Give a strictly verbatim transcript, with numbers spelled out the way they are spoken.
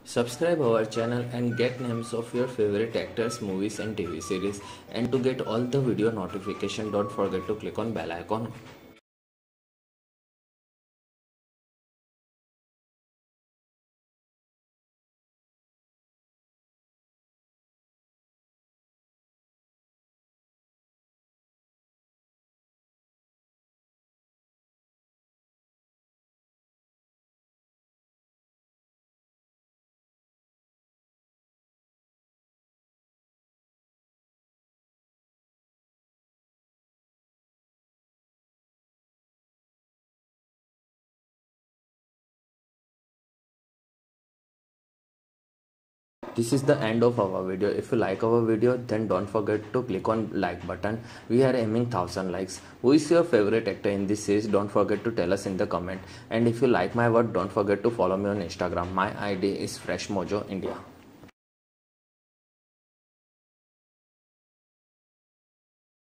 Subscribe our channel and get names of your favorite actors, movies and T V series. And to get all the video notification, don't forget to click on bell icon. This is the end of our video. If you like our video, then don't forget to click on like button. We are aiming one thousand likes. Who is your favorite actor in this series? Don't forget to tell us in the comment. And if you like my work, don't forget to follow me on Instagram. My I D is Fresh Mojo India.